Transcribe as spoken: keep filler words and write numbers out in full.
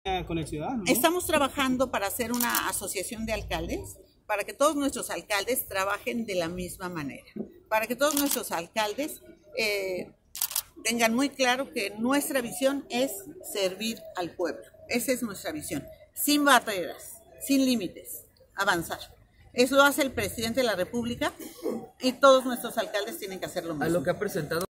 con el ciudadano, ¿no? Estamos trabajando para hacer una asociación de alcaldes, para que todos nuestros alcaldes trabajen de la misma manera, para que todos nuestros alcaldes eh, tengan muy claro que nuestra visión es servir al pueblo. Esa es nuestra visión, sin barreras, sin límites, avanzar. Eso lo hace el presidente de la República y todos nuestros alcaldes tienen que hacer lo mismo. A lo que ha presentado